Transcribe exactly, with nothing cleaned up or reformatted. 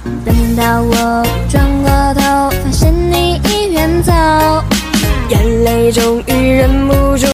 等到我转过头，发现你已远走，眼泪终于忍不住。